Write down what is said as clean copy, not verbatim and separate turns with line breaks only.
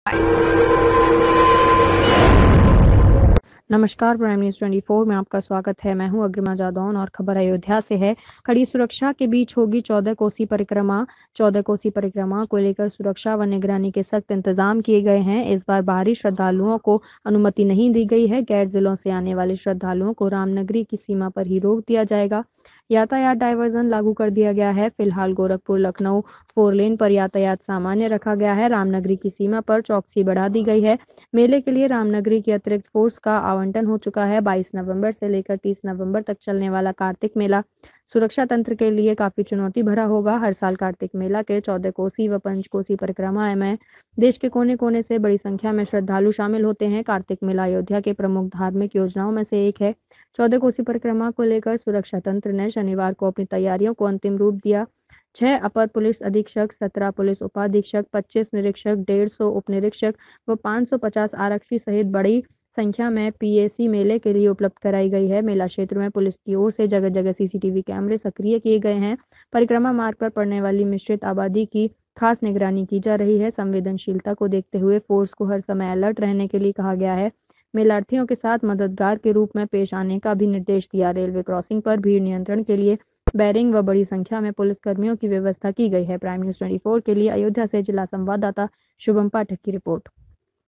नमस्कार, prime news 24 में आपका स्वागत है। मैं हूं अग्रिमा जादौन और खबर अयोध्या से है। कड़ी सुरक्षा के बीच होगी 14 कोसी परिक्रमा। 14 कोसी परिक्रमा को लेकर सुरक्षा व निगरानी के सख्त इंतजाम किए गए हैं। इस बार बाहरी श्रद्धालुओं को अनुमति नहीं दी गई है। गैर जिलों से आने वाले श्रद्धालुओं को रामनगरी की सीमा पर ही रोक दिया जाएगा। यातायात डायवर्जन लागू कर दिया गया है। फिलहाल गोरखपुर लखनऊ 4 लेन पर यातायात सामान्य रखा गया है। रामनगरी की सीमा पर चौकसी बढ़ा दी गई है। मेले के लिए रामनगरी की अतिरिक्त फोर्स का आवंटन हो चुका है। 22 नवंबर से लेकर 30 नवंबर तक चलने वाला कार्तिक मेला सुरक्षा तंत्र के लिए काफी चुनौती भरा होगा। हर साल कार्तिक मेला के 14 कोसी व पंचकोसी परिक्रमा में देश के कोने कोने से बड़ी संख्या में श्रद्धालु शामिल होते हैं। कार्तिक मेला अयोध्या के प्रमुख धार्मिक योजनाओं में से एक है। 14 कोसी परिक्रमा को लेकर सुरक्षा तंत्र ने शनिवार को अपनी तैयारियों को अंतिम रूप दिया। 6 अपर पुलिस अधीक्षक, 17 पुलिस उपाधीक्षक, 25 निरीक्षक, 150 उप निरीक्षक व 550 आरक्षी सहित बड़ी संख्या में पीएसी मेले के लिए उपलब्ध कराई गई है। मेला क्षेत्र में पुलिस की ओर से जगह जगह सीसीटीवी कैमरे सक्रिय किए गए हैं। परिक्रमा मार्ग पर पड़ने वाली मिश्रित आबादी की खास निगरानी की जा रही है। संवेदनशीलता को देखते हुए फोर्स को हर समय अलर्ट रहने के लिए कहा गया है। मेलार्थियों के साथ मददगार के रूप में पेश आने का भी निर्देश दिया। रेलवे क्रॉसिंग पर भीड़ नियंत्रण के लिए बैरिंग व बड़ी संख्या में पुलिसकर्मियों की व्यवस्था की गई है। प्राइम न्यूज़ 24 के लिए अयोध्या से जिला संवाददाता शुभम पाठक की रिपोर्ट।